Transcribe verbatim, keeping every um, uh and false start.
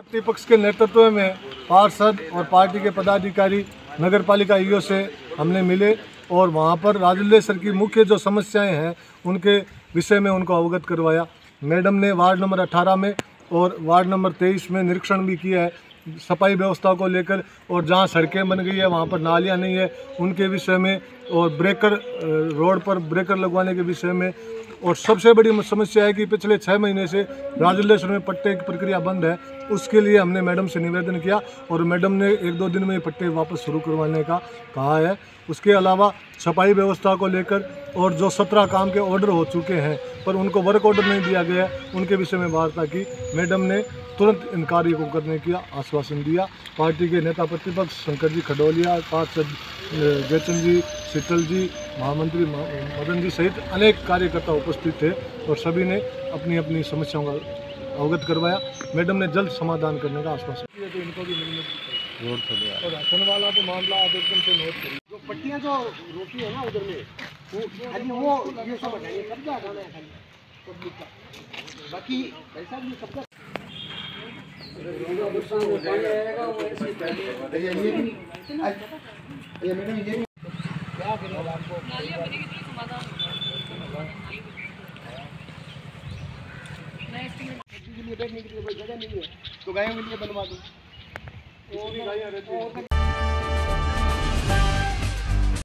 प्रतिपक्ष के नेतृत्व में पार्षद और पार्टी के पदाधिकारी नगर पालिका ईओ से हमने मिले और वहाँ पर राजलेश्वर की मुख्य जो समस्याएं हैं उनके विषय में उनको अवगत करवाया। मैडम ने वार्ड नंबर अठारह में और वार्ड नंबर तेईस में निरीक्षण भी किया है सफाई व्यवस्था को लेकर, और जहाँ सड़कें बन गई है वहाँ पर नालियाँ नहीं है उनके विषय में, और ब्रेकर रोड पर ब्रेकर लगवाने के विषय में। और सबसे बड़ी समस्या है कि पिछले छः महीने से राजलेश्वर में पट्टे की प्रक्रिया बंद है, उसके लिए हमने मैडम से निवेदन किया और मैडम ने एक दो दिन में पट्टे वापस शुरू करवाने का कहा है। उसके अलावा सफाई व्यवस्था को लेकर और जो सत्रह काम के ऑर्डर हो चुके हैं पर उनको वर्क ऑर्डर नहीं दिया गया, उनके विषय में वार्ता की। मैडम ने तुरंत इन कार्य को करने का आश्वासन दिया। पार्टी के नेता प्रतिपक्ष शंकर जी खडोलिया, पार्षद जयचंद जी, शीतल जी, महामंत्री मदन जी सहित अनेक कार्यकर्ता उपस्थित थे और सभी ने अपनी अपनी समस्याओं का अवगत करवाया। मैडम ने जल्द समाधान करने का आश्वासन दिया। तो इनको भी मिलने और राशन वाला तो मामला आप एकदम से नोट करिए। जो पट्टियाँ जो रोकी है ना उधर में वो वो ये सब हटाइए, कब्जा हटाना है खाली पब्लिक का, बाकी पैसा भी कब्जा बैठने के लिए कोई जगह नहीं है तो गायों के लिए बनवा दो।